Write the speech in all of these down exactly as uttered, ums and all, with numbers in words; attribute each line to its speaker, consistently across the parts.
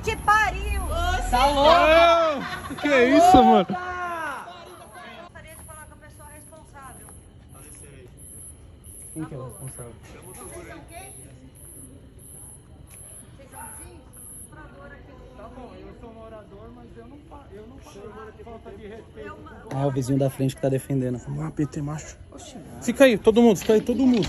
Speaker 1: te pariu!
Speaker 2: Tá louco?
Speaker 3: Que é isso, mano?
Speaker 1: Gostaria de falar com a pessoa responsável.
Speaker 3: Quem que é o responsável?
Speaker 2: Tá bom, eu sou morador, mas eu não faço. Eu não faço falta de respeito.
Speaker 4: Ah, o vizinho da frente que tá defendendo.
Speaker 3: Vamos lá, P T, macho. Fica aí, todo mundo, fica aí, todo mundo.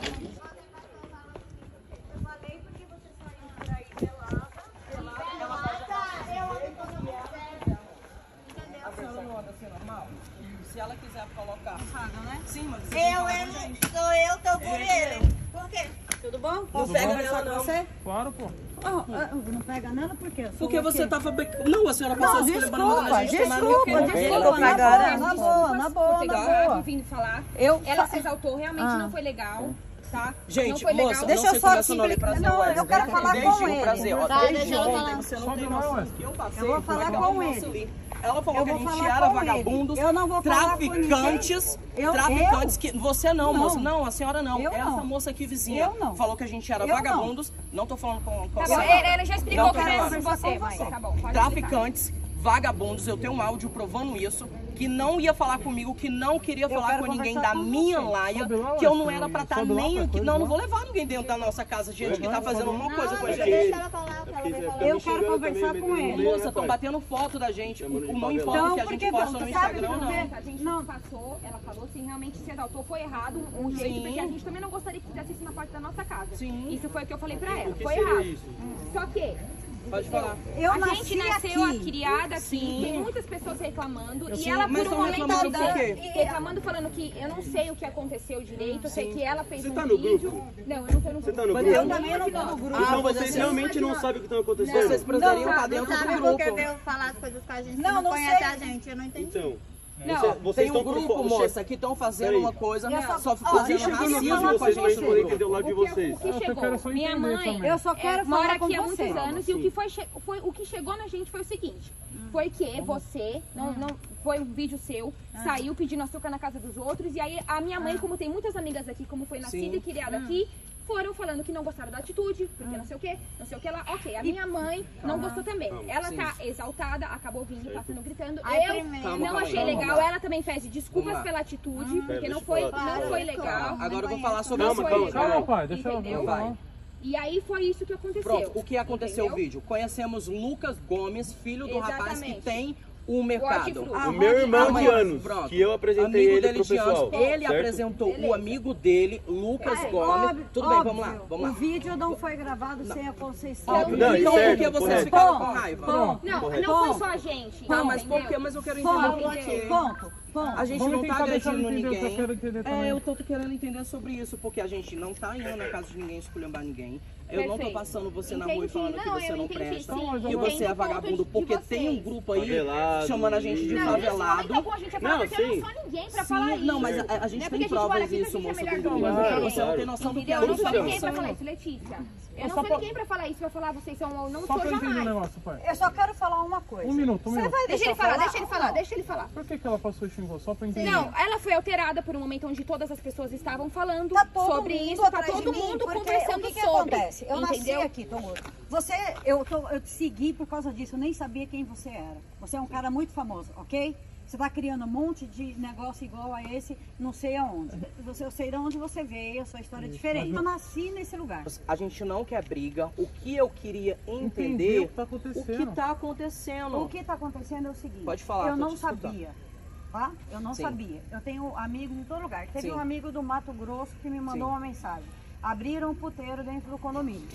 Speaker 2: Se ela quiser colocar. Sim, mas
Speaker 1: Eu, eu não sou eu, tô por ele. Por quê? Tudo bom?
Speaker 2: não pega nela, não.
Speaker 1: Você?
Speaker 3: Claro, pô.
Speaker 1: Oh, não pega nela por quê?
Speaker 2: Porque você tava... Não, a senhora passou esculhambando a gente.
Speaker 1: Desculpa, desculpa, na boa, na boa, na boa, na boa.
Speaker 5: Vindo falar.
Speaker 1: Eu
Speaker 5: Ela se exaltou, realmente
Speaker 1: Ah.
Speaker 5: não foi legal, tá?
Speaker 2: Gente,
Speaker 5: não foi
Speaker 2: moça,
Speaker 5: legal.
Speaker 1: Deixa
Speaker 2: não
Speaker 1: eu
Speaker 2: sei
Speaker 1: só
Speaker 2: como é
Speaker 1: te
Speaker 2: seu nome,
Speaker 1: explicar.
Speaker 2: prazer,
Speaker 1: Não,
Speaker 2: Wesley.
Speaker 1: eu quero falar
Speaker 2: Desde
Speaker 1: com
Speaker 2: o
Speaker 1: ele.
Speaker 2: prazer, ó,
Speaker 1: Tá,
Speaker 2: desde
Speaker 1: deixa eu
Speaker 2: ontem
Speaker 1: falar.
Speaker 2: você não
Speaker 3: Sobe
Speaker 2: tem
Speaker 3: lá,
Speaker 2: noção
Speaker 3: Wesley.
Speaker 2: do que eu passei.
Speaker 1: Eu vou
Speaker 2: por
Speaker 1: falar
Speaker 2: aquela
Speaker 1: com
Speaker 2: moça
Speaker 1: ele.
Speaker 2: ali. Ela falou
Speaker 1: Eu
Speaker 2: que a
Speaker 1: vou
Speaker 2: gente
Speaker 1: falar
Speaker 2: era
Speaker 1: com
Speaker 2: vagabundos,
Speaker 1: ele. Eu não vou falar com
Speaker 2: traficantes,
Speaker 1: ninguém. Eu-
Speaker 2: traficantes que... Você não,
Speaker 1: Não.
Speaker 2: moça, não, a senhora não.
Speaker 1: Eu
Speaker 2: Essa
Speaker 1: não.
Speaker 2: moça aqui, vizinha,
Speaker 1: Eu não.
Speaker 2: falou que a gente era
Speaker 1: Eu não.
Speaker 2: vagabundos. Não tô falando com, com a
Speaker 5: Tá bom,
Speaker 2: senhora.
Speaker 5: ele, ele já explicou
Speaker 2: Não,
Speaker 5: pra
Speaker 2: tô
Speaker 5: mim
Speaker 2: falando.
Speaker 5: você, mãe. Tá bom, pode
Speaker 2: Traficantes, vagabundos, eu tenho um áudio provando isso, que não ia falar comigo, que não queria falar
Speaker 1: quero
Speaker 2: com ninguém
Speaker 1: conversar
Speaker 2: da
Speaker 1: com
Speaker 2: minha
Speaker 1: você.
Speaker 2: laia,
Speaker 3: Sobe lá,
Speaker 2: que eu não
Speaker 3: Wesley.
Speaker 2: era pra estar
Speaker 3: Sobe lá,
Speaker 2: nem
Speaker 3: qualquer
Speaker 2: aqui.
Speaker 3: coisa
Speaker 2: Não, não
Speaker 3: lá.
Speaker 2: vou levar ninguém dentro da nossa casa, gente, que tá fazendo alguma coisa com a gente.
Speaker 1: Deixa ela falar o que ela vai falar. Eu quero conversar com ele.
Speaker 2: Moça, estão batendo foto da gente. O, o não importa
Speaker 1: Então,
Speaker 2: que a gente
Speaker 1: porque
Speaker 2: posta no
Speaker 1: sabe
Speaker 2: Instagram,
Speaker 1: por quê?
Speaker 2: não.
Speaker 5: A gente
Speaker 1: Não.
Speaker 5: não passou, ela falou assim, realmente se exaltou, foi errado um jeito,
Speaker 2: Sim.
Speaker 5: porque a gente também não gostaria que fizesse isso na porta da nossa casa.
Speaker 2: Sim.
Speaker 5: Isso foi o que eu falei pra ela, foi errado. Só que
Speaker 2: Pode falar.
Speaker 1: Eu
Speaker 5: a
Speaker 1: nasci
Speaker 5: gente nasceu
Speaker 1: aqui.
Speaker 5: criada aqui,
Speaker 2: Sim.
Speaker 5: tem muitas pessoas reclamando, e
Speaker 2: Sim,
Speaker 5: ela
Speaker 2: mas
Speaker 5: por um
Speaker 2: tão
Speaker 5: momento
Speaker 2: reclamando
Speaker 5: dela-
Speaker 2: por quê?
Speaker 5: reclamando, falando que eu não sei o que aconteceu direito, eu sei que ela fez
Speaker 6: Você
Speaker 5: um
Speaker 6: tá no
Speaker 5: vídeo.
Speaker 6: grupo?
Speaker 5: Não, eu não tô no
Speaker 6: Você
Speaker 5: grupo.
Speaker 6: tá no
Speaker 2: Mas
Speaker 6: grupo?
Speaker 1: Eu também não tô no grupo.
Speaker 2: Ah,
Speaker 6: Então
Speaker 2: mas
Speaker 6: vocês
Speaker 2: assim,
Speaker 6: realmente não sabem o que está acontecendo?
Speaker 2: Vocês precisariam
Speaker 1: Não,
Speaker 2: estar dentro do
Speaker 7: Sabe
Speaker 2: grupo.
Speaker 7: porque veio falar as coisas com a gente que
Speaker 1: Não,
Speaker 7: não,
Speaker 1: não
Speaker 7: conhece
Speaker 1: sei.
Speaker 7: a gente, eu não entendi.
Speaker 6: Então,
Speaker 5: Não,
Speaker 6: você- vocês
Speaker 2: Tem um
Speaker 6: estão por
Speaker 2: grupo,
Speaker 6: fora.
Speaker 2: moça, que estão fazendo
Speaker 6: Peraí.
Speaker 2: uma coisa,
Speaker 1: Eu só-
Speaker 2: só
Speaker 1: Ó,
Speaker 2: fazendo
Speaker 6: Quem chegou no
Speaker 2: racismo
Speaker 6: grupo
Speaker 2: com a
Speaker 6: de vocês
Speaker 2: gente
Speaker 6: para
Speaker 2: no
Speaker 6: poder
Speaker 2: grupo.
Speaker 6: entender o lado de
Speaker 5: O que,
Speaker 6: vocês?
Speaker 5: o que
Speaker 3: Eu
Speaker 5: chegou?
Speaker 3: quero só
Speaker 5: Minha
Speaker 3: entender
Speaker 5: mãe
Speaker 3: também.
Speaker 1: Eu só quero
Speaker 5: é, mora
Speaker 1: falar com
Speaker 5: aqui há
Speaker 1: você.
Speaker 5: muitos anos e o que, foi che- foi, o que chegou na gente foi o seguinte. Foi que você, não, não, foi um vídeo seu, saiu pedindo açúcar na casa dos outros. E aí a minha mãe, como tem muitas amigas aqui, como foi nascida
Speaker 2: Sim.
Speaker 5: e criada aqui, foram falando que não gostaram da atitude, porque não sei o que, não sei o que lá. Ok, a minha mãe não gostou também. Ela tá exaltada, acabou vindo, passando, gritando.
Speaker 7: Ai,
Speaker 5: Eu
Speaker 7: primeiro.
Speaker 5: não
Speaker 2: Calma,
Speaker 5: achei
Speaker 2: calma,
Speaker 5: legal.
Speaker 2: vamos lá.
Speaker 5: Ela também pede desculpas
Speaker 2: Vamos lá.
Speaker 5: pela atitude,
Speaker 6: Pera,
Speaker 5: porque não
Speaker 6: deixa eu
Speaker 5: foi,
Speaker 6: falar.
Speaker 5: não foi legal.
Speaker 2: Agora eu vou falar sobre
Speaker 6: Calma,
Speaker 2: isso.
Speaker 5: Não
Speaker 6: calma,
Speaker 5: foi
Speaker 6: calma.
Speaker 5: legal,
Speaker 3: Calma, pai, deixa eu-
Speaker 5: entendeu?
Speaker 2: Vai.
Speaker 5: E aí foi isso que aconteceu.
Speaker 2: Pronto, o que aconteceu
Speaker 5: Entendeu?
Speaker 2: o vídeo? Conhecemos Lucas Gomes, filho do rapaz que
Speaker 5: Exatamente.
Speaker 2: tem o mercado.
Speaker 5: Hortifruti.
Speaker 6: O meu irmão de
Speaker 2: Amanhã,
Speaker 6: anos,
Speaker 2: pronto.
Speaker 6: que eu apresentei
Speaker 2: Amigo
Speaker 6: ele
Speaker 2: dele
Speaker 6: pro
Speaker 2: de anos,
Speaker 6: pessoal.
Speaker 2: ele
Speaker 6: certo?
Speaker 2: apresentou
Speaker 5: Beleza.
Speaker 2: o amigo dele, Lucas
Speaker 1: É,
Speaker 2: Gomes.
Speaker 1: óbvio,
Speaker 2: Tudo bem,
Speaker 1: óbvio.
Speaker 2: vamos lá, vamos
Speaker 1: O
Speaker 2: lá.
Speaker 1: vídeo não foi gravado sem a Conceição.
Speaker 2: Óbvio.
Speaker 6: Não,
Speaker 2: então
Speaker 6: certo,
Speaker 2: por que vocês
Speaker 6: correto.
Speaker 2: ficaram
Speaker 1: Ponto,
Speaker 2: com raiva?
Speaker 1: ponto.
Speaker 5: Não,
Speaker 6: Correto.
Speaker 5: não foi
Speaker 1: Ponto.
Speaker 5: só a gente.
Speaker 2: Não, mas
Speaker 5: entendeu?
Speaker 2: por quê? Mas eu quero entender
Speaker 1: Ponto,
Speaker 2: por quê.
Speaker 1: ponto, ponto.
Speaker 2: A gente
Speaker 3: Vamos
Speaker 2: não tá
Speaker 3: tentar deixar
Speaker 2: agredindo
Speaker 3: ele entender o que eu
Speaker 2: ninguém.
Speaker 3: quero entender também.
Speaker 2: É, eu tô querendo entender sobre isso, porque a gente não tá indo na casa de ninguém esculhambar ninguém. Eu não tô
Speaker 5: Perfeito.
Speaker 2: passando você na rua e
Speaker 5: Entendi.
Speaker 2: falando que
Speaker 5: Não,
Speaker 2: você
Speaker 5: eu
Speaker 2: não
Speaker 5: entendi,
Speaker 2: presta,
Speaker 5: sim.
Speaker 2: que
Speaker 5: Entendo
Speaker 2: você é
Speaker 5: o ponto
Speaker 2: vagabundo,
Speaker 5: de
Speaker 2: porque
Speaker 5: vocês.
Speaker 2: tem um grupo aí
Speaker 6: Favelado,
Speaker 2: chamando a gente de
Speaker 6: Não,
Speaker 5: Não, nesse
Speaker 2: favelado.
Speaker 5: momento algum a gente ia falar,
Speaker 6: Não,
Speaker 5: porque eu
Speaker 6: sim.
Speaker 5: não sou ninguém pra
Speaker 2: Sim,
Speaker 5: falar isso.
Speaker 2: não, mas a, a gente
Speaker 5: Não é
Speaker 2: tem
Speaker 5: porque a gente
Speaker 2: provas
Speaker 5: mora aqui que a
Speaker 2: disso,
Speaker 5: gente é
Speaker 2: moça
Speaker 5: melhor
Speaker 2: do
Speaker 5: que
Speaker 2: grupo.
Speaker 5: ninguém.
Speaker 2: Você não tem noção do que
Speaker 5: Entendeu?
Speaker 2: é
Speaker 5: Eu não
Speaker 2: isso.
Speaker 5: sou ninguém pra falar isso, Letícia. Eu
Speaker 3: só
Speaker 5: não sou
Speaker 3: pra-
Speaker 5: ninguém pra falar isso, pra falar vocês são ou não
Speaker 3: Só
Speaker 5: sou
Speaker 3: pra eu entender o
Speaker 5: jamais.
Speaker 3: negócio, pai.
Speaker 1: Eu só quero falar uma coisa.
Speaker 3: Um minuto, um
Speaker 1: Você
Speaker 3: minuto.
Speaker 1: vai
Speaker 5: Deixa
Speaker 1: deixar
Speaker 5: ele falar,
Speaker 1: eu
Speaker 5: deixa ele falar, deixa ele falar.
Speaker 3: Por que, que ela passou isso em você? Só pra entender.
Speaker 5: Não, ela foi alterada por um momento onde todas as pessoas estavam falando
Speaker 1: Tá todo
Speaker 5: sobre
Speaker 1: mundo
Speaker 5: isso, tá
Speaker 1: atrás
Speaker 5: todo
Speaker 1: de mim,
Speaker 5: mundo
Speaker 1: porque
Speaker 5: conversando
Speaker 1: o que que
Speaker 5: sobre.
Speaker 1: acontece? Eu nasci
Speaker 5: entendeu?
Speaker 1: aqui, Tomo. Você, eu, tô, eu te segui por causa disso, eu nem sabia quem você era. Você é um cara muito famoso, ok? Você tá criando um monte de negócio igual a esse, não sei aonde. Você, eu sei de onde você veio, a sua história é diferente. Eu nasci nesse lugar.
Speaker 2: A gente não quer briga. O que eu queria
Speaker 3: Entender
Speaker 2: entender
Speaker 3: o que tá
Speaker 2: o
Speaker 3: acontecendo.
Speaker 2: que tá acontecendo.
Speaker 1: O que está acontecendo é o seguinte.
Speaker 2: Pode falar,
Speaker 1: Eu
Speaker 2: tô
Speaker 1: não
Speaker 2: te escutando.
Speaker 1: sabia. Tá? Eu não
Speaker 2: Sim.
Speaker 1: sabia. Eu tenho amigo em todo lugar. Teve
Speaker 2: Sim.
Speaker 1: um amigo do Mato Grosso que me mandou
Speaker 2: Sim.
Speaker 1: uma mensagem. Abriram um puteiro dentro do condomínio.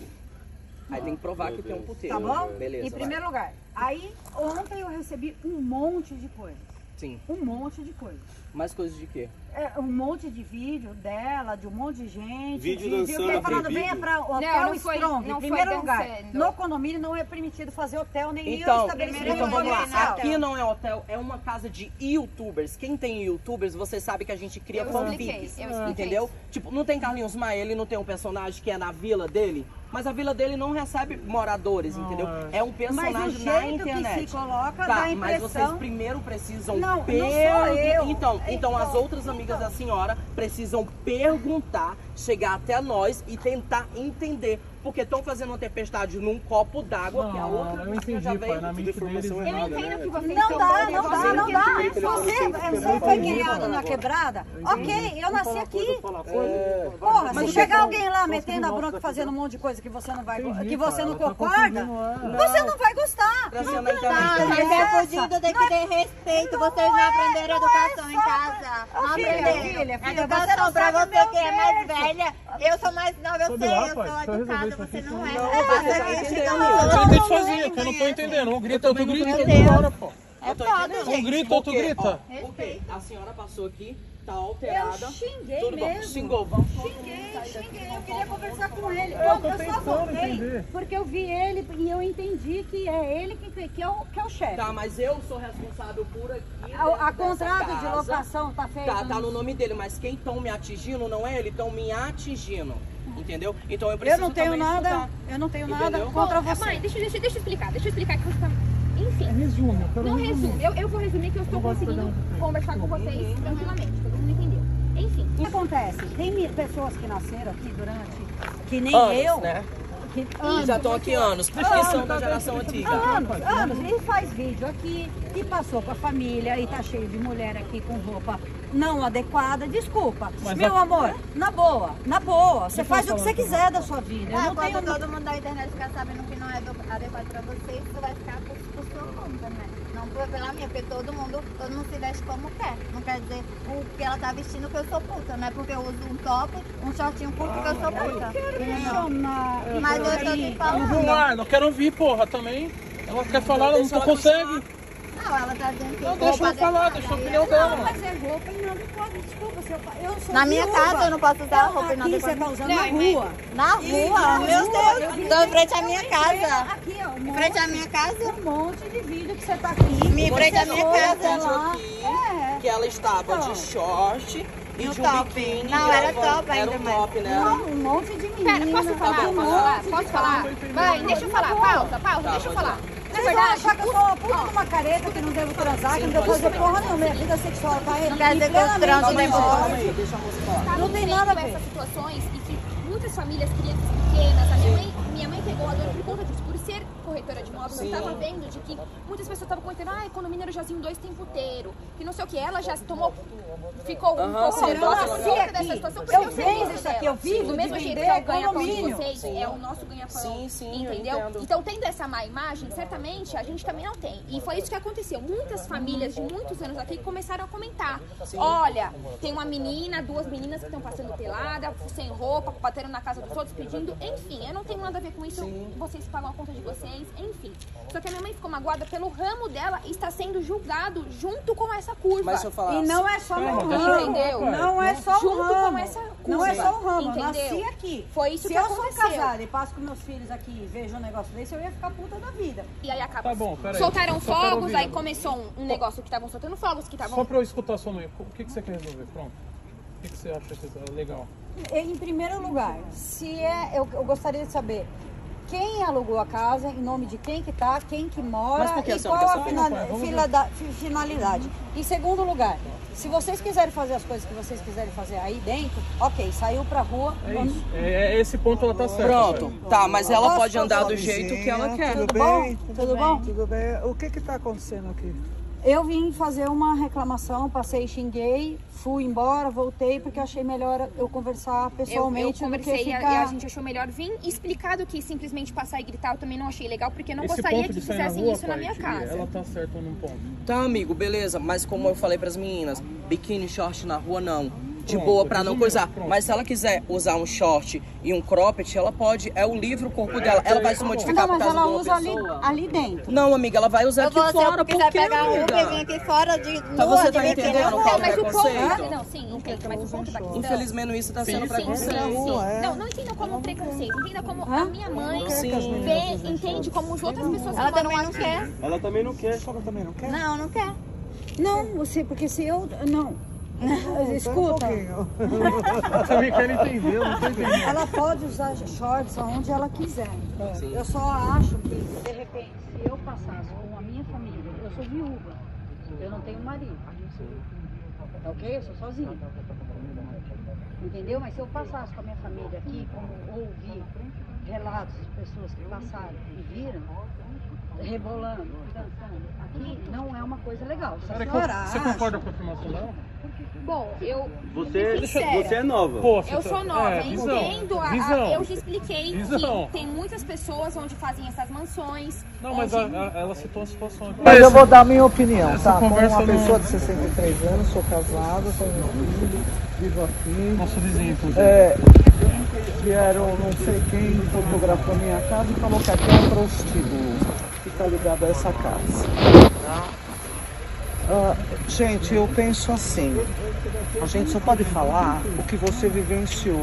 Speaker 2: Aí tem que provar que tem um puteiro.
Speaker 1: Tá bom?
Speaker 2: Beleza,
Speaker 1: Em
Speaker 2: vai.
Speaker 1: primeiro lugar. Aí, ontem eu recebi um monte de coisas.
Speaker 2: Sim.
Speaker 1: Um monte de coisas.
Speaker 2: Mais coisas de quê?
Speaker 1: É, um monte de vídeo dela, de um monte de gente.
Speaker 6: Vídeo
Speaker 1: de, de,
Speaker 6: dançando,
Speaker 1: eu falando,
Speaker 6: proibido.
Speaker 1: venha para o Hotel
Speaker 5: Não, não foi-
Speaker 1: Strong.
Speaker 5: não
Speaker 1: Em
Speaker 5: foi
Speaker 1: primeiro lugar,
Speaker 5: dançando.
Speaker 1: no condomínio não é permitido fazer hotel nem
Speaker 2: Então,
Speaker 1: estabelecimento
Speaker 2: então vamos lá.
Speaker 1: comercial.
Speaker 2: Aqui não é hotel, é uma casa de youtubers. Quem tem youtubers, você sabe que a gente cria
Speaker 5: Eu
Speaker 2: fanfics.
Speaker 5: expliquei, eu expliquei.
Speaker 2: Entendeu? Tipo, não tem Carlinhos Maia, ele não tem um personagem que é na vila dele, mas a vila dele não recebe moradores, entendeu? É um
Speaker 1: Mas o
Speaker 2: personagem na
Speaker 1: jeito
Speaker 2: internet.
Speaker 1: que se coloca
Speaker 2: Tá,
Speaker 1: dá a
Speaker 2: mas vocês
Speaker 1: impressão...
Speaker 2: primeiro precisam
Speaker 1: Não, não sou
Speaker 2: perguntar.
Speaker 1: eu.
Speaker 2: Então, então
Speaker 1: Então,
Speaker 2: as outras amigas
Speaker 1: então.
Speaker 2: da senhora precisam perguntar, chegar até nós e tentar entender. porque estão fazendo uma tempestade num copo d'água, que a outra
Speaker 3: Não, eu entendi,
Speaker 2: já
Speaker 3: pai.
Speaker 2: veio.
Speaker 3: Na mente deles é
Speaker 5: Eu
Speaker 3: nada,
Speaker 5: entendo
Speaker 3: né?
Speaker 5: que vocês
Speaker 1: Não
Speaker 5: são
Speaker 1: dá,
Speaker 5: doidos,
Speaker 1: não dá,
Speaker 5: vocês
Speaker 1: não
Speaker 5: que
Speaker 1: dá.
Speaker 5: não
Speaker 1: Você, você foi criado na quebrada? Ok, eu nasci aqui. Porra, se chegar alguém lá metendo a bronca, fazendo um monte de coisa que você não vai, que você não concorda, você não vai gostar.
Speaker 2: Gracinha na
Speaker 7: Não,
Speaker 2: internet.
Speaker 7: mas é fudido, tem que ter respeito. Vocês não aprenderam educação em casa. Não
Speaker 1: Filha,
Speaker 7: aprenderam.
Speaker 1: filha, filha,
Speaker 7: Educação
Speaker 1: você não
Speaker 7: pra
Speaker 1: sabe
Speaker 7: você
Speaker 1: meu
Speaker 7: que é mais
Speaker 1: berço.
Speaker 7: velha. Eu sou mais nova, eu
Speaker 3: Sobe
Speaker 7: sei,
Speaker 3: lá,
Speaker 7: eu
Speaker 3: pai.
Speaker 7: sou
Speaker 3: Deixa eu resolver
Speaker 7: educada,
Speaker 3: isso
Speaker 7: você
Speaker 3: aqui.
Speaker 7: não é.
Speaker 2: Não,
Speaker 7: É,
Speaker 2: você
Speaker 7: você
Speaker 2: tá
Speaker 7: que
Speaker 2: entendendo,
Speaker 7: chega
Speaker 2: amigo.
Speaker 3: Você
Speaker 7: lá,
Speaker 3: tem que
Speaker 7: não
Speaker 3: fazer,
Speaker 7: vem,
Speaker 3: que eu não tô
Speaker 7: conhece.
Speaker 3: entendendo. Um grita, outro grita.
Speaker 7: Meu
Speaker 3: Toda hora,
Speaker 7: Deus.
Speaker 3: pô.
Speaker 7: É
Speaker 2: Eu tô
Speaker 7: foda,
Speaker 2: entendendo.
Speaker 3: Um
Speaker 7: gente.
Speaker 3: grita, outro
Speaker 2: Porque,
Speaker 3: grita.
Speaker 2: ó, porque a senhora passou aqui, tá alterada.
Speaker 1: Eu xinguei
Speaker 2: Tudo bom,
Speaker 1: mesmo.
Speaker 2: xingou, vamos.
Speaker 1: Xinguei, xinguei, eu queria conversar com ele.
Speaker 3: É, eu
Speaker 1: Eu,
Speaker 3: tô
Speaker 1: eu só
Speaker 3: tentando
Speaker 1: voltei
Speaker 3: entender.
Speaker 1: porque eu vi ele e eu entendi que é ele que, que, é, o, que é o chefe.
Speaker 2: Tá, mas eu sou responsável por aqui.
Speaker 1: A, a
Speaker 2: dentro
Speaker 1: contrato
Speaker 2: dessa
Speaker 1: de
Speaker 2: casa.
Speaker 1: locação tá feito.
Speaker 2: Tá, tá no nome dele, mas quem estão me atingindo não é ele, estão me atingindo. Entendeu? Então eu
Speaker 1: Eu
Speaker 2: preciso
Speaker 1: não tenho
Speaker 2: também
Speaker 1: nada,
Speaker 2: estudar.
Speaker 1: eu não tenho
Speaker 2: Entendeu?
Speaker 1: nada contra
Speaker 5: Bom,
Speaker 1: você.
Speaker 5: mãe, deixa, deixa, deixa eu explicar, deixa eu explicar que você tá... Enfim,
Speaker 3: Resume, eu quero
Speaker 5: não
Speaker 3: resumir.
Speaker 5: resume. Eu, eu vou resumir que eu estou conseguindo conversar com vocês tranquilamente, todo mundo entendeu. Enfim,
Speaker 1: O que acontece? Tem mi- pessoas que nasceram aqui durante, que nem
Speaker 2: Anos,
Speaker 1: eu,
Speaker 2: né?
Speaker 1: que
Speaker 2: E
Speaker 1: anos,
Speaker 2: já estão aqui anos, que são da geração antiga.
Speaker 1: anos, anos, e faz vídeo aqui, e passou com a família, e tá cheio de mulher aqui com roupa não adequada, desculpa.
Speaker 3: Mas
Speaker 1: Meu
Speaker 3: a-
Speaker 1: amor, na boa, na boa, você
Speaker 3: Eu
Speaker 1: faz
Speaker 3: posso
Speaker 1: o que você
Speaker 3: falar
Speaker 1: quiser da sua vida. Eu
Speaker 7: Ah,
Speaker 1: não
Speaker 7: quando
Speaker 1: tenho...
Speaker 7: todo mundo da internet ficar sabendo que não é do- adequado pra você, isso vai ficar por, por sua conta, né? Não por- pela minha, porque todo mundo, todo mundo se veste como quer. Não quer dizer o que ela tá vestindo que eu sou puta, não é porque eu uso um top, um shortinho curto que eu sou puta.
Speaker 1: Questionar,
Speaker 7: Mas eu tô te
Speaker 3: Vamos
Speaker 7: falando.
Speaker 3: lá, não quero ouvir, porra, também. Ela quer falar, ela
Speaker 2: Deixa
Speaker 3: não
Speaker 2: ela
Speaker 3: consegue.
Speaker 7: Não, ela tá dizendo que
Speaker 3: Não,
Speaker 7: roupa
Speaker 3: deixa eu falar,
Speaker 7: adequada,
Speaker 3: deixa a
Speaker 7: aí
Speaker 3: opinião
Speaker 7: eu-
Speaker 3: dela.
Speaker 1: Não, mas é roupa inadequada, desculpa, seu pai. Eu sou
Speaker 7: Na minha
Speaker 1: viúva.
Speaker 7: casa eu não posso usar roupa
Speaker 1: Aqui você
Speaker 7: inadequada.
Speaker 1: tá usando na rua.
Speaker 7: Na rua, meu Deus, tô em frente à minha casa.
Speaker 1: Aqui, ó, um
Speaker 7: Em frente à
Speaker 1: monte-
Speaker 7: minha casa.
Speaker 1: um monte de vídeo que você tá aqui.
Speaker 7: Em frente à
Speaker 1: Você
Speaker 7: minha
Speaker 1: foi
Speaker 7: casa.
Speaker 1: até lá.
Speaker 2: Aqui,
Speaker 1: É.
Speaker 2: que ela estava
Speaker 1: Então.
Speaker 2: de short e
Speaker 7: No
Speaker 2: de um
Speaker 7: top.
Speaker 2: biquíni.
Speaker 7: Não, era
Speaker 2: gravando-
Speaker 7: top
Speaker 2: Era
Speaker 7: ainda,
Speaker 2: um
Speaker 7: mas-
Speaker 2: top, né?
Speaker 1: Não, um monte de menina.
Speaker 5: pera, posso falar?
Speaker 1: um
Speaker 5: Posso
Speaker 1: monte
Speaker 5: falar?
Speaker 1: de
Speaker 5: Posso falar?
Speaker 1: cara.
Speaker 5: Mãe, deixa eu falar. Pausa, pausa,
Speaker 2: Tá,
Speaker 5: deixa eu
Speaker 2: pode
Speaker 5: falar. Na
Speaker 1: Vocês vão
Speaker 5: verdade,
Speaker 1: achar que eu sou uma puta de uma careta, que não devo transar, que não devo fazer porra nenhuma. Minha vida sexual tá
Speaker 7: Não quer dizer que eu transo
Speaker 2: Calma aí,
Speaker 7: depois.
Speaker 2: calma aí, deixa a moça falar.
Speaker 5: tá
Speaker 1: Não tem
Speaker 5: vivendo
Speaker 1: nada a ver.
Speaker 5: essas situações e que muitas famílias, crianças pequenas, a minha mãe, minha mãe pegou a dor por conta disso, por ser corretora de imóveis,
Speaker 2: Sim.
Speaker 5: eu tava vendo de que muitas pessoas estavam comentando, ah, condomínio era Jazinho dois tem puteiro, que não sei o que, ela já tomou, ficou um
Speaker 2: Aham,
Speaker 5: pouco
Speaker 2: sim,
Speaker 5: nervosa
Speaker 2: eu
Speaker 5: por
Speaker 2: nasci
Speaker 5: conta
Speaker 1: aqui.
Speaker 5: dessa situação, porque
Speaker 1: Eu
Speaker 5: eu sei
Speaker 1: venho
Speaker 5: isso
Speaker 1: isso aqui,
Speaker 5: dela.
Speaker 1: eu vivo
Speaker 5: Do
Speaker 1: de
Speaker 5: mesmo jeito
Speaker 1: vender
Speaker 5: que é o ganha-pão de
Speaker 1: condomínio.
Speaker 5: vocês,
Speaker 2: Sim.
Speaker 5: é o nosso ganha-pão,
Speaker 2: Sim, sim, eu
Speaker 5: entendeu?
Speaker 2: entendo.
Speaker 5: Então, tendo essa má imagem, certamente a gente também não tem. E foi isso que aconteceu. Muitas famílias de muitos anos aqui começaram a comentar. Olha, tem uma menina, duas meninas que estão passando pelada, sem roupa, batendo na casa dos outros, pedindo. Enfim, eu não tenho nada a ver com isso. Vocês pagam a conta de vocês, enfim. Só que a minha mãe ficou magoada pelo ramo dela e está sendo julgado junto com essa curva.
Speaker 2: Mas se eu falar
Speaker 1: E não é só
Speaker 3: Calma,
Speaker 1: um
Speaker 3: deixa eu
Speaker 1: ramo.
Speaker 5: Entendeu?
Speaker 3: falar,
Speaker 1: Não é só um
Speaker 5: Junto
Speaker 1: ramo.
Speaker 5: com essa
Speaker 1: Não é
Speaker 5: curva,
Speaker 1: só um ramo. Eu
Speaker 5: entendeu?
Speaker 1: nasci aqui.
Speaker 5: Foi isso
Speaker 1: Se
Speaker 5: que
Speaker 1: eu
Speaker 5: aconteceu.
Speaker 1: sou casada e passo com meus filhos aqui e vejo um negócio desse, eu ia ficar puta da vida.
Speaker 5: E aí acaba.
Speaker 3: Tá bom, peraí.
Speaker 5: Soltaram
Speaker 3: Só quero
Speaker 5: fogos,
Speaker 3: ouvir.
Speaker 5: aí começou um, um negócio que estavam soltando fogos, que
Speaker 3: Só
Speaker 5: estavam.
Speaker 3: pra eu escutar sua mãe, o que, que você quer resolver? Pronto. O que, que você acha que é legal?
Speaker 1: Em primeiro lugar, se é, eu, eu gostaria de saber quem alugou a casa, em nome de quem que tá, quem que mora
Speaker 2: Mas por que,
Speaker 1: e
Speaker 2: senhora?
Speaker 1: qual a
Speaker 2: Quer
Speaker 1: final-
Speaker 3: saber? Vamos ver.
Speaker 1: fila da- fi- finalidade. Em segundo lugar, se vocês quiserem fazer as coisas que vocês quiserem fazer aí dentro, ok, saiu pra rua.
Speaker 3: É
Speaker 1: vamos-
Speaker 3: isso. É, é esse ponto ela tá certa.
Speaker 2: Pronto, tá, mas ela
Speaker 1: Posso
Speaker 2: pode andar
Speaker 1: fazer
Speaker 2: do jeito que ela quer.
Speaker 1: Tudo
Speaker 8: Tudo
Speaker 1: bom?
Speaker 8: bem?
Speaker 1: Tudo bom?
Speaker 8: Tudo bem. O que que tá acontecendo aqui?
Speaker 1: Eu vim fazer uma reclamação, passei, xinguei, fui embora, voltei porque achei melhor eu conversar
Speaker 5: Eu, eu
Speaker 1: pessoalmente do que
Speaker 5: conversei e a,
Speaker 1: ficar...
Speaker 5: e a gente achou melhor vir explicar do que simplesmente passar e gritar. Eu também não achei legal, porque eu não
Speaker 3: Esse
Speaker 5: gostaria
Speaker 3: ponto
Speaker 5: que
Speaker 3: de sair na
Speaker 5: fizessem
Speaker 3: rua,
Speaker 5: isso na
Speaker 3: pai,
Speaker 5: minha casa.
Speaker 3: ela tá certa num ponto.
Speaker 2: Tá, amigo, beleza. Mas como eu falei pras meninas, biquíni, short na rua, não. De
Speaker 3: Pronto,
Speaker 2: boa pra não
Speaker 3: resumiu,
Speaker 2: coisar.
Speaker 3: pronto.
Speaker 2: Mas se ela quiser usar um short e um cropped, ela pode. É o livre o corpo dela. Ela vai se modificar
Speaker 1: Não,
Speaker 2: por
Speaker 1: mas
Speaker 2: causa
Speaker 1: ela
Speaker 2: de uma
Speaker 1: usa ali,
Speaker 2: pessoa.
Speaker 1: ali dentro.
Speaker 2: Não, amiga, ela vai usar
Speaker 7: Eu
Speaker 2: aqui
Speaker 7: vou, se
Speaker 2: fora.
Speaker 7: eu
Speaker 2: Por
Speaker 7: quiser
Speaker 2: quê,
Speaker 7: pegar um Uber,
Speaker 2: amiga?
Speaker 7: vim aqui fora de
Speaker 2: Tá,
Speaker 7: nua,
Speaker 2: você
Speaker 7: de
Speaker 2: tá
Speaker 7: biquíni,
Speaker 2: entendendo
Speaker 7: eu
Speaker 2: qual
Speaker 7: vou.
Speaker 2: é o
Speaker 5: Mas o ponto.
Speaker 2: preconceito?
Speaker 5: Não, sim, entendo, mas o ponto da questão.
Speaker 2: Infelizmente isso tá sendo
Speaker 5: Sim,
Speaker 2: preconceito.
Speaker 5: sim,
Speaker 8: rua,
Speaker 5: sim.
Speaker 8: é.
Speaker 5: Não, não entenda como preconceito, entenda como a minha mãe
Speaker 2: Sim.
Speaker 5: vê, entende como as outras pessoas que
Speaker 7: Ela
Speaker 5: moram
Speaker 7: também não
Speaker 5: aqui.
Speaker 7: quer.
Speaker 6: Ela também não quer.
Speaker 8: Ela também não quer?
Speaker 7: Não, não quer.
Speaker 1: Não, você, porque se eu... Não. Escuta,
Speaker 8: Um pouquinho.
Speaker 3: Eu também quero entender, eu não tô entendendo.
Speaker 1: ela pode usar shorts aonde ela quiser. Eu só acho que, de repente, se eu passasse com a minha família, eu sou viúva, eu não tenho marido. Tá ok? Eu sou sozinha. Entendeu? Mas se eu passasse com a minha família aqui, como ouvi relatos de pessoas que passaram e viram, rebolando, dançando. Aqui não é uma coisa legal. Se a
Speaker 3: Cara,
Speaker 1: senhora
Speaker 3: você
Speaker 1: acha-
Speaker 3: concorda com a afirmação dela?
Speaker 5: Bom, eu.
Speaker 6: Você,
Speaker 5: sincera,
Speaker 6: você é nova.
Speaker 3: Poxa,
Speaker 5: Eu sou nova,
Speaker 3: é, visão,
Speaker 5: entendo. A, a-
Speaker 3: visão.
Speaker 5: eu já expliquei
Speaker 3: Visão.
Speaker 5: que tem muitas pessoas onde fazem essas mansões.
Speaker 3: Não, mas
Speaker 5: onde...
Speaker 3: a- a- ela citou a situação aqui.
Speaker 8: Mas eu vou dar a minha opinião,
Speaker 3: essa
Speaker 8: tá? Como
Speaker 3: conversa
Speaker 8: uma
Speaker 3: não-
Speaker 8: pessoa de sessenta e três anos, sou casado, tenho um filho, vivo aqui.
Speaker 3: Nosso vizinho, inclusive.
Speaker 8: É, vieram não sei quem, fotografou minha casa e falou que aqui é um prostíbulo. Fica ligado a essa casa. Ah, gente, eu penso assim, a gente só pode falar o que você vivenciou.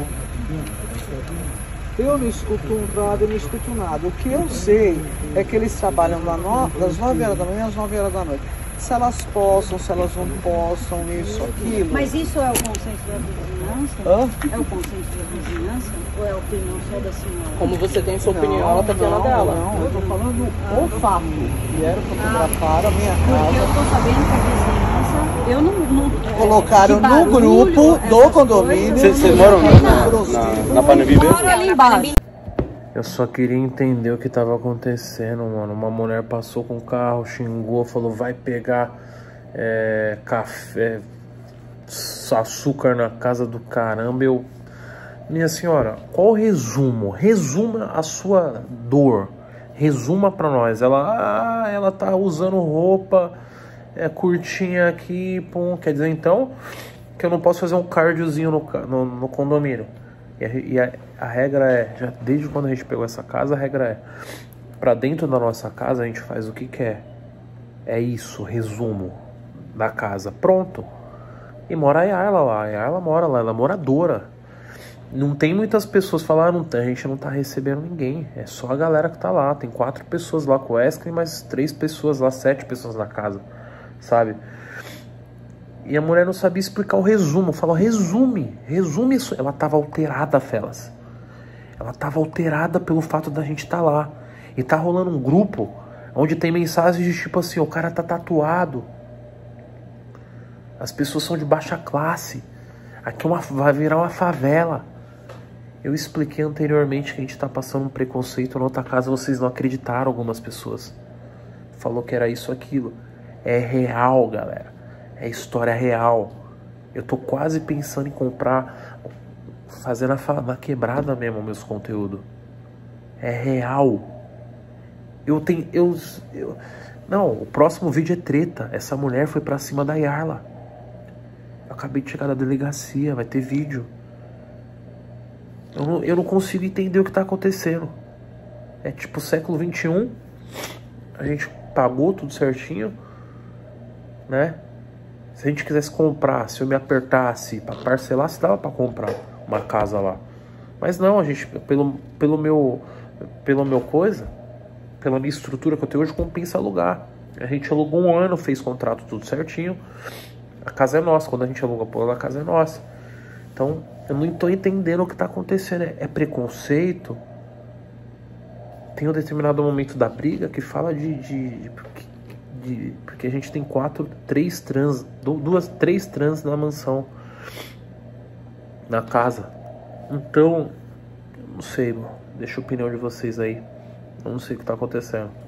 Speaker 8: Eu não escuto um rádio, não escuto nada. O que eu sei é que eles trabalham da no- das nove horas da manhã às nove horas da noite. Se elas possam, se elas não possam, isso, aquilo.
Speaker 1: Mas isso é o consenso da vizinhança?
Speaker 8: Hã?
Speaker 1: É o consenso da vizinhança? Ou é a opinião só da senhora?
Speaker 2: Como você tem sua opinião, ela tá tendo a
Speaker 8: não,
Speaker 2: dela.
Speaker 8: Não, eu tô falando o fato. Vieram fotografar a minha
Speaker 1: Porque eu
Speaker 8: casa.
Speaker 1: tô sabendo que a vizinhança, eu não... não
Speaker 8: Colocaram
Speaker 1: de
Speaker 8: no
Speaker 1: barulho,
Speaker 8: grupo do
Speaker 1: essas
Speaker 8: condomínio.
Speaker 1: coisas,
Speaker 6: Vocês
Speaker 1: eu não
Speaker 6: moram
Speaker 1: sei
Speaker 6: na,
Speaker 1: nada.
Speaker 6: na, na, na Panambi mesmo?
Speaker 1: Moro ali embaixo.
Speaker 9: Eu só queria entender o que tava acontecendo, mano. Uma mulher passou com o carro, xingou, falou vai pegar é, café, açúcar na casa do caramba. Eu, minha senhora, qual o resumo? Resuma a sua dor. Resuma pra nós. Ela, ah, ela tá usando roupa é, curtinha aqui, pum. Quer dizer então que eu não posso fazer um cardiozinho no, no, no condomínio. E, a, e a, a regra é, já desde quando a gente pegou essa casa, a regra é, pra dentro da nossa casa a gente faz o que quer. É isso, resumo da casa. Pronto. E mora a Yarla lá, a Yarla mora lá, ela é moradora. Não tem muitas pessoas que falam, ah, não tem, a gente não tá recebendo ninguém. É só a galera que tá lá. Tem quatro pessoas lá com o Wesley, mais três pessoas lá, sete pessoas na casa, sabe? E a mulher não sabia explicar o resumo. Falou, resume, resume isso. Ela tava alterada, Felas. Ela tava alterada pelo fato da gente estar lá. E tá rolando um grupo onde tem mensagens de tipo assim, o cara tá tatuado. As pessoas são de baixa classe. Aqui é uma, vai virar uma favela. Eu expliquei anteriormente que a gente tá passando um preconceito. Na outra casa vocês não acreditaram, algumas pessoas. Falou que era isso, aquilo. É real, galera. É história real. Eu tô quase pensando em comprar, fazer na, na quebrada mesmo meus conteúdos. É real. Eu tenho... Eu, eu, não, o próximo vídeo é treta. Essa mulher foi pra cima da Yarla. Eu acabei de chegar da delegacia, vai ter vídeo. Eu não, eu não consigo entender o que tá acontecendo. É tipo século vinte e um. A gente pagou tudo certinho, né? Se a gente quisesse comprar, se eu me apertasse pra parcelar, se dava pra comprar uma casa lá. Mas não, a gente, pelo, pelo meu, pelo meu coisa, pela minha estrutura que eu tenho hoje, compensa alugar. A gente alugou um ano, fez contrato tudo certinho. A casa é nossa, quando a gente aluga por ela, a casa é nossa. Então, eu não estou entendendo o que está acontecendo. É, é preconceito? Tem um determinado momento da briga que fala de... de, de, de porque a gente tem quatro, três trans, duas, três trans na mansão. Na casa. Então, não sei, deixa a opinião de vocês aí. Eu não sei o que está acontecendo.